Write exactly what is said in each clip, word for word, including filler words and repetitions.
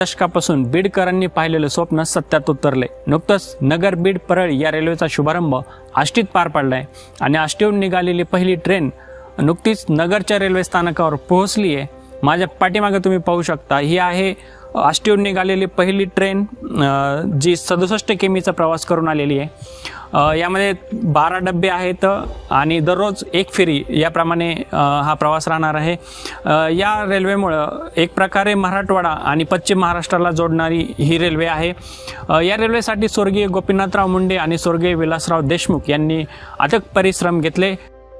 दशकापासून बीडकरांनी पाहिलेलं स्वप्न सत्यात उतरले। नुकतंच नगर बीड परळी या रेल्वेचा शुभारंभ आष्टीत पार पडलाय आणि आष्टीहून निघालेली पहिली ट्रेन नुकतीच नगरच्या रेल्वे स्थानकावर पोहोचली आहे। माझ्या पाठीमागे तुम्ही पाहू शकता, ही आहे आष्टीहून निघालेली पहिली ट्रेन जी सदुसष्ट किमीचा प्रवास करून आलेली आहे। यामध्ये बारा डबे आहेत आणि दररोज एक फेरी याप्रमाणे हा प्रवास राहणार आहे। या रेल्वेमुळं एक प्रकारे मराठवाडा आणि पश्चिम महाराष्ट्राला जोडणारी ही रेल्वे आहे। या रेल्वेसाठी स्वर्गीय गोपीनाथराव मुंडे आणि स्वर्गीय विलासराव देशमुख यांनी अथक परिश्रम घेतले।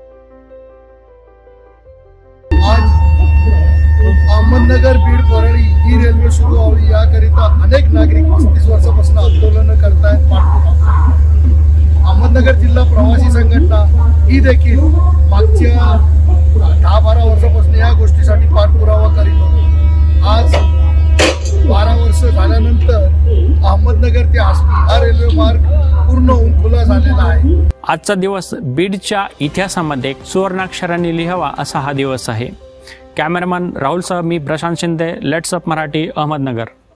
अहमदनगर बीड परळी ही रेल्वे सुरू व्हावी याकरिता अनेक नागरिक पस्तीस वर्षापासून आंदोलन करतायत। अहमदनगर जिल्हा प्रवासी संघटना ही देखील मागच्या दहा बारा वर्षापासून या गोष्टीसाठी पाठपुरावा करीत होती। आज बारा वर्ष झाल्यानंतर अहमदनगर ते आष्टी हा रेल्वे मार्ग पूर्ण होऊन खुला झालेला आहे। आजचा दिवस बीडच्या इतिहासामध्ये सुवर्णाक्षरांनी लिहावा असा हा दिवस आहे। कॅमेरामन राहुल सह मी प्रशांत शिंदे, लेट्स अप मराठी, अहमदनगर।